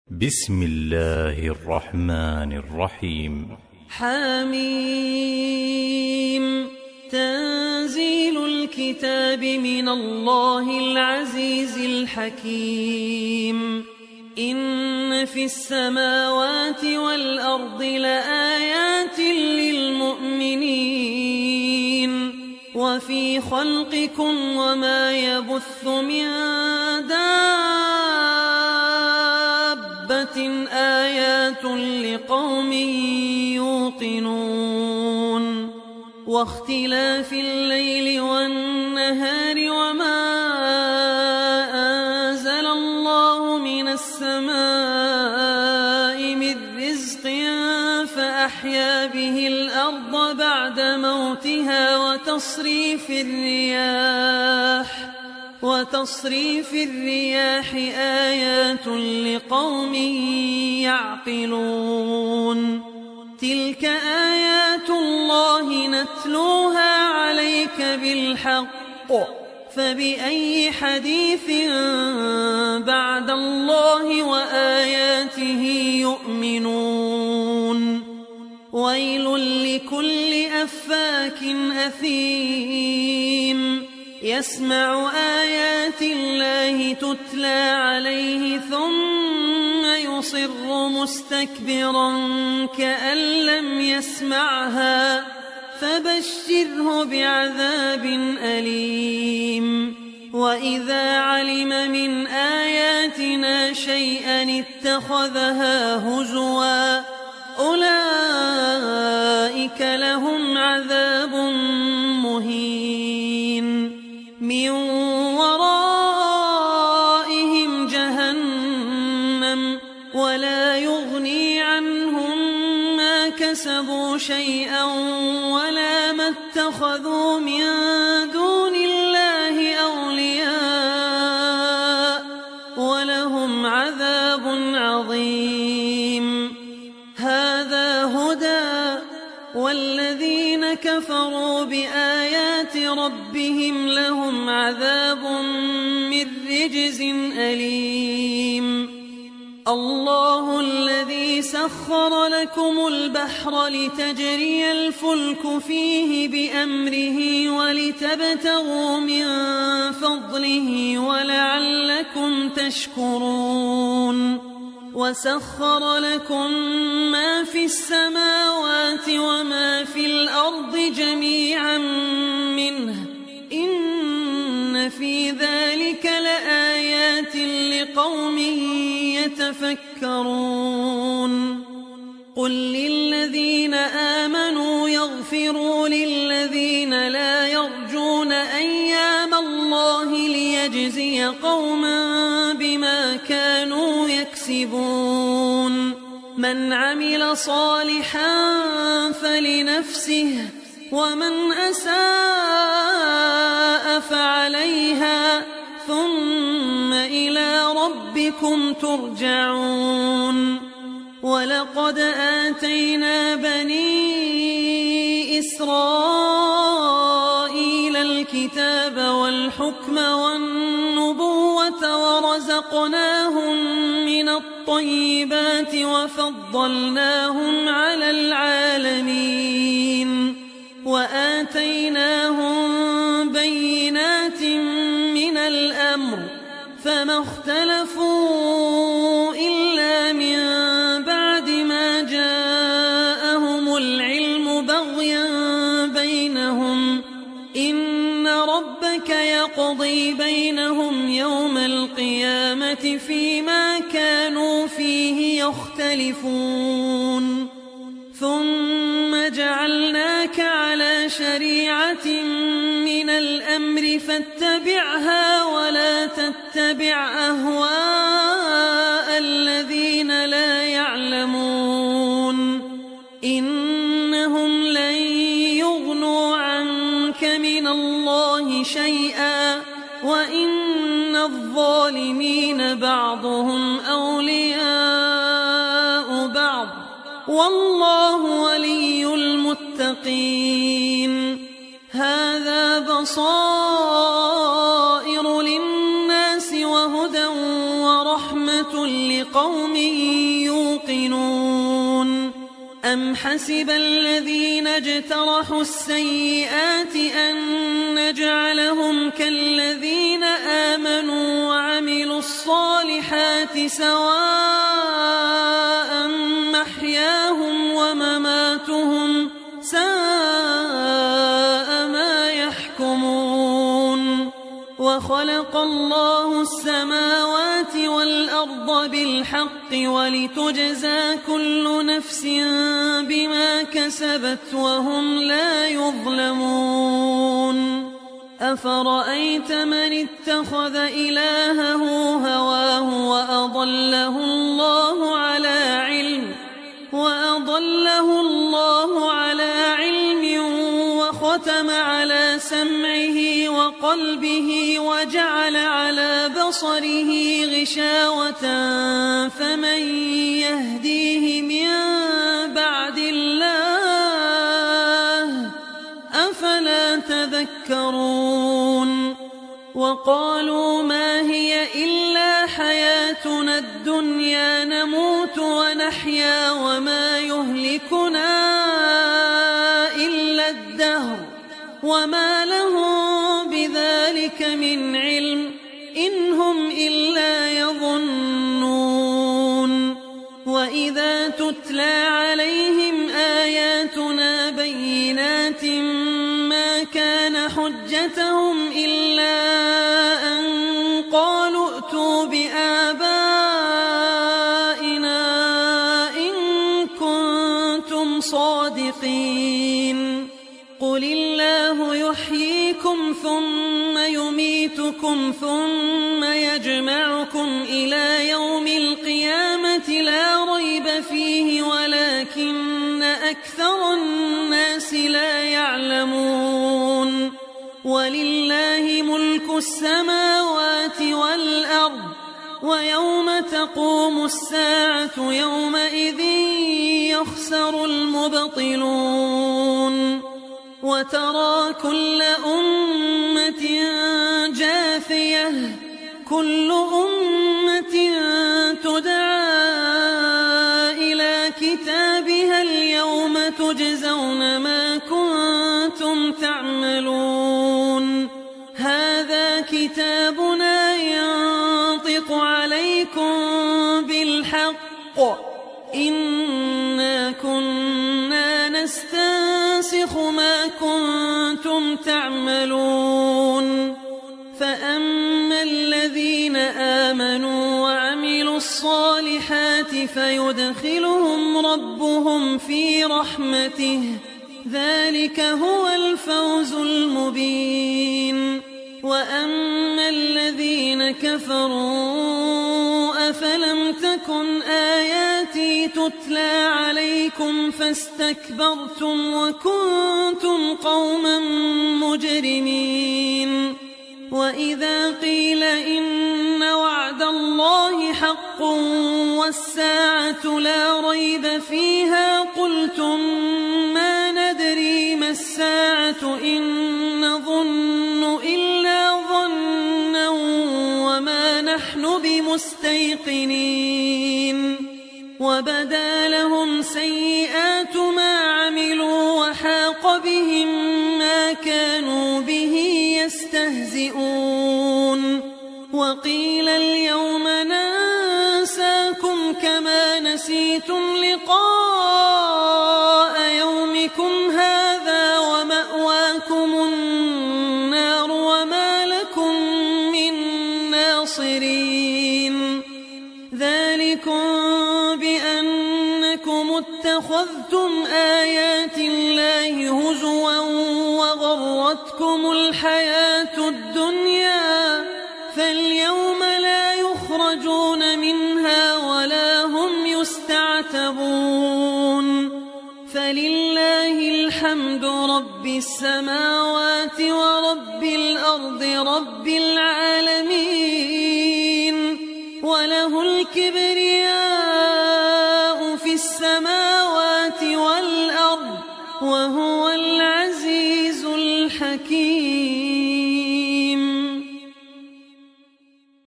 بسم الله الرحمن الرحيم. حميم. تنزيل الكتاب من الله العزيز الحكيم. إن في السماوات والأرض لآيات للمؤمنين وفي خلقكم وما يبث من دابة آيات لقوم يوقنون واختلاف الليل والنهار وما أنزل الله من السماء من رزق فأحيا به الأرض بعد موتها وتصريف الرياح آيات لقوم يعقلون. تلك آيات الله نتلوها عليك بالحق فبأي حديث بعد الله وآياته يؤمنون. ويل لكل أفاك أثيم يسمع آيات الله تتلى عليه ثم يصر مستكبرا كأن لم يسمعها فبشره بعذاب أليم. وإذا علم من آياتنا شيئا اتخذها هزوا أولئك لهم عذاب مهين من ورائهم جهنم ولا يغني عنهم ما كسبوا شيئا ولا ما اتخذوا من دون الله أولياء ولهم عذاب عظيم. هذا هدى والذين كفروا بآيات ربهم لهم عذاب من رجز أليم. الله الذي سخر لكم البحر لتجري الفلك فيه بأمره ولتبتغوا من فضله ولعلكم تشكرون. وسخر لكم ما في السماوات وما في الأرض جميعا منه إن في ذلك لآيات لقوم يتفكرون. قل للذين آمنوا يغفروا للذين لا يرجون أيام الله ليجزي قوما بما كانوا يكسبون. من عمل صالحا فلنفسه ومن أساء فعليها ثم إلى ربكم ترجعون. ولقد آتينا بني إسرائيل الكتاب والحكم والنبوة ورزقناهم من الطيبات وفضلناهم على العالمين وآتيناهم بينات من الأمر فما اختلفوا إلا من بعد ما جاءهم العلم بغيا بينهم إن ربك يقضي بينهم يوم القيامة فيما كانوا فيه يختلفون. ثم جعلناك على شريعة من الأمر فاتبعها ولا تتبع أهواء الذين لا يعلمون إنهم لن يغنوا عنك من الله شيئا وإن الظالمين بعضهم أولياء بعض والله ولي المتقين. هذا بصائر للناس وهدى ورحمة لقوم يوقنون أم حسب الذين اجترحوا السيئات أن نجعلهم كالذين آمنوا وعملوا الصالحات سواء محياهم ومماتهم ساء ما يحكمون وخلق الله السماوات والأرض بالحق ولتجزى كل نفس بما كسبت وهم لا يظلمون أفرأيت من اتخذ إلهه هواه وأضله الله على علم وختم على سمعه وقلبه وجعل على بصره غشاوة فمن يهديه من بعد الله أفلا تذكرون وقالوا ما هي إلا حياتنا الدنيا نموت ونحيا وما يهلكنا إلا الدهر وما لهم بذلك من علم إن هم إلا يظنون وإذا تتلى عليهم آياتنا بينات ما كان حجتهم إلا أن قالوا ائتوا بآبائنا إن كنتم صادقين قل الله يحييكم ثم يميتكم ثم يجمعكم إلى يوم القيامة لا ريب فيه ولكن أكثر الناس لا يعلمون ولله ملك السماوات والأرض ويوم تقوم الساعة يومئذ يخسر المبطلون وترى كل أمة جاثية كل أمة تدعى إلى كتابها اليوم تجزون ما كنتم تعملون هذا كتابنا ينطق عليكم بالحق إنا كنا نستنسخ ما كنتم تعملون فأما الذين آمنوا وعملوا الصالحات فيدخلهم ربهم في رحمته ذلك هو الفوز المبين وأما الذين كفروا أفلم تكن آياتي تتلى عليكم فاستكبرتم وكنتم قوما مجرمين وإذا قيل إن وعد الله حق والساعة لا ريب فيها قلتم ما ندري ما الساعة إن نظن إلا ظنا وما نحن بمستيقنين وبدا لهم سيئات ما عملوا وحاق بهم ما كانوا به يستهزئون وقيل اليوم ننساكم كما نسيتم لقاء يومكم هذا ومأواكم النار وما لكم من ناصرين ذلكم بأنكم اتخذتم آيات الله هزوا وغرتكم الحياة الدنيا فاليوم لا يخرجون منها ولا هم يستعتبون فلله الحمد رب السماوات ورب الأرض رب العالمين وله الكبرياء